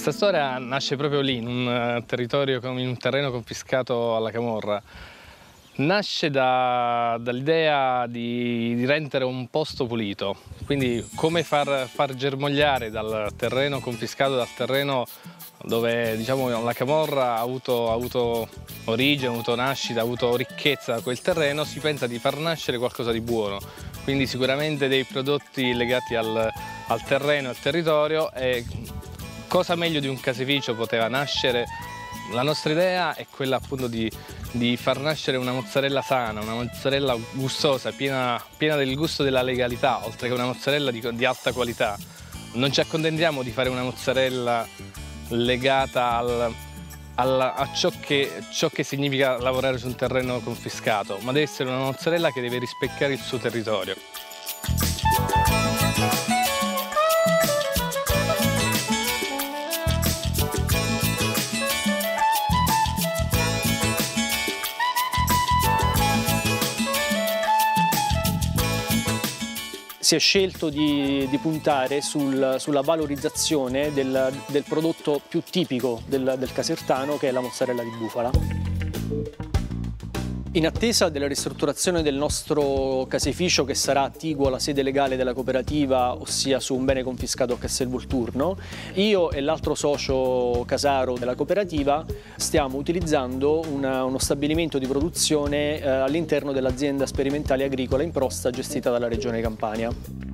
Questa storia nasce proprio lì, in un terreno confiscato alla camorra. Nasce dall'idea di rendere un posto pulito, quindi come far germogliare dal terreno confiscato, dal terreno dove diciamo, la camorra ha avuto origine, ha avuto nascita, ha avuto ricchezza da quel terreno, si pensa di far nascere qualcosa di buono. Quindi sicuramente dei prodotti legati al terreno, al territorio, e cosa meglio di un caseificio poteva nascere. La nostra idea è quella appunto di far nascere una mozzarella sana, una mozzarella gustosa, piena del gusto della legalità, oltre che una mozzarella di alta qualità. Non ci accontentiamo di fare una mozzarella legata a ciò che significa lavorare su un terreno confiscato, ma deve essere una mozzarella che deve rispecchiare il suo territorio. Si è scelto di puntare sulla valorizzazione del prodotto più tipico del casertano, che è la mozzarella di bufala. In attesa della ristrutturazione del nostro caseificio, che sarà attiguo alla sede legale della cooperativa, ossia su un bene confiscato a Castelvolturno, io e l'altro socio casaro della cooperativa stiamo utilizzando uno stabilimento di produzione all'interno dell'azienda sperimentale agricola in Prosta gestita dalla Regione Campania.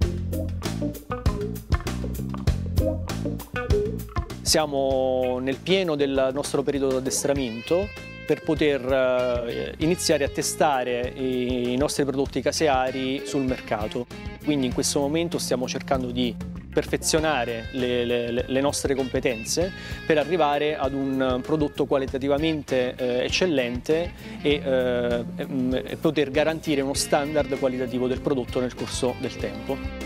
Siamo nel pieno del nostro periodo di addestramento per poter iniziare a testare i nostri prodotti caseari sul mercato. Quindi in questo momento stiamo cercando di perfezionare le nostre competenze per arrivare ad un prodotto qualitativamente eccellente e poter garantire uno standard qualitativo del prodotto nel corso del tempo.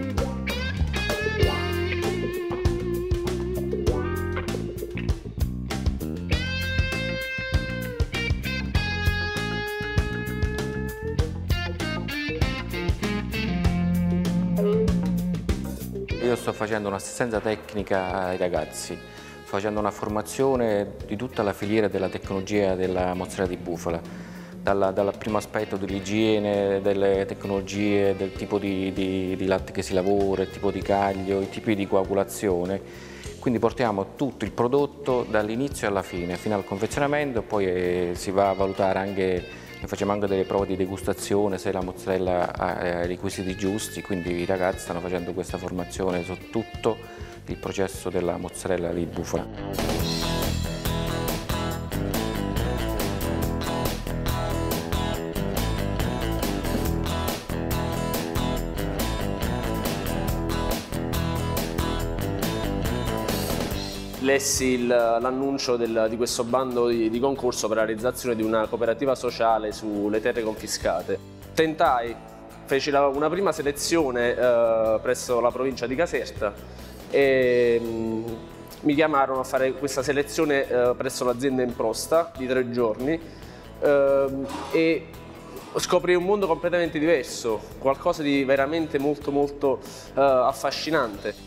Io sto facendo un'assistenza tecnica ai ragazzi, sto facendo una formazione di tutta la filiera della tecnologia della mozzarella di bufala, dal primo aspetto dell'igiene, delle tecnologie, del tipo di latte che si lavora, il tipo di caglio, i tipi di coagulazione. Quindi portiamo tutto il prodotto dall'inizio alla fine, fino al confezionamento, poi si va a valutare anche, facciamo anche delle prove di degustazione se la mozzarella ha i requisiti giusti, quindi i ragazzi stanno facendo questa formazione su tutto il processo della mozzarella di bufala. Lessi l'annuncio di questo bando di concorso per la realizzazione di una cooperativa sociale sulle terre confiscate. Feci una prima selezione presso la provincia di Caserta e mi chiamarono a fare questa selezione presso l'azienda in Prosta di 3 giorni e scoprì un mondo completamente diverso, qualcosa di veramente molto affascinante.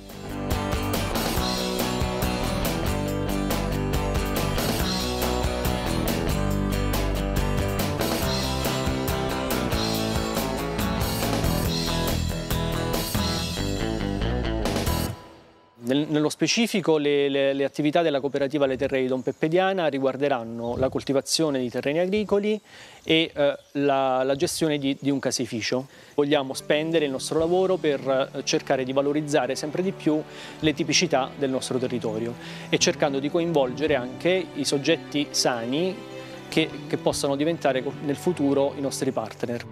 Nello specifico le attività della cooperativa Le Terre di Don Peppe Diana riguarderanno la coltivazione di terreni agricoli e la gestione di un caseificio. Vogliamo spendere il nostro lavoro per cercare di valorizzare sempre di più le tipicità del nostro territorio e cercando di coinvolgere anche i soggetti sani che possano diventare nel futuro i nostri partner.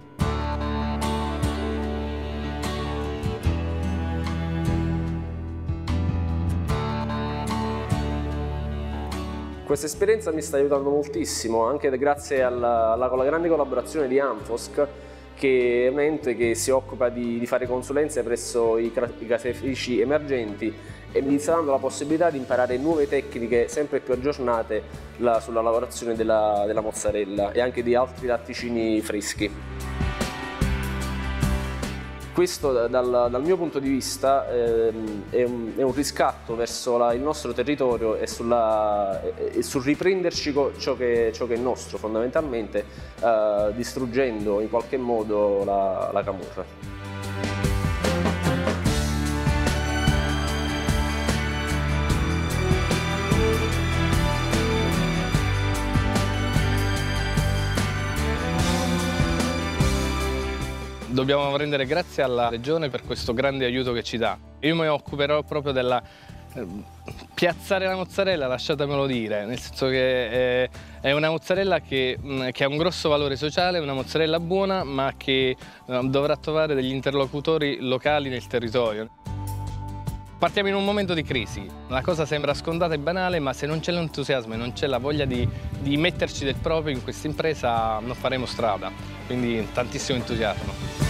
Questa esperienza mi sta aiutando moltissimo, anche grazie alla grande collaborazione di Anfosk, che si occupa di fare consulenze presso i caseifici emergenti e mi sta dando la possibilità di imparare nuove tecniche sempre più aggiornate sulla lavorazione della mozzarella e anche di altri latticini freschi. Questo dal mio punto di vista è un riscatto verso il nostro territorio e sul riprenderci ciò che è nostro fondamentalmente, distruggendo in qualche modo la camorra. Dobbiamo rendere grazie alla Regione per questo grande aiuto che ci dà. Io mi occuperò proprio della piazzare la mozzarella, lasciatemelo dire, nel senso che è una mozzarella che ha un grosso valore sociale, una mozzarella buona, ma che dovrà trovare degli interlocutori locali nel territorio. Partiamo in un momento di crisi, la cosa sembra scontata e banale, ma se non c'è l'entusiasmo e non c'è la voglia di metterci del proprio in questa impresa non faremo strada, quindi tantissimo entusiasmo.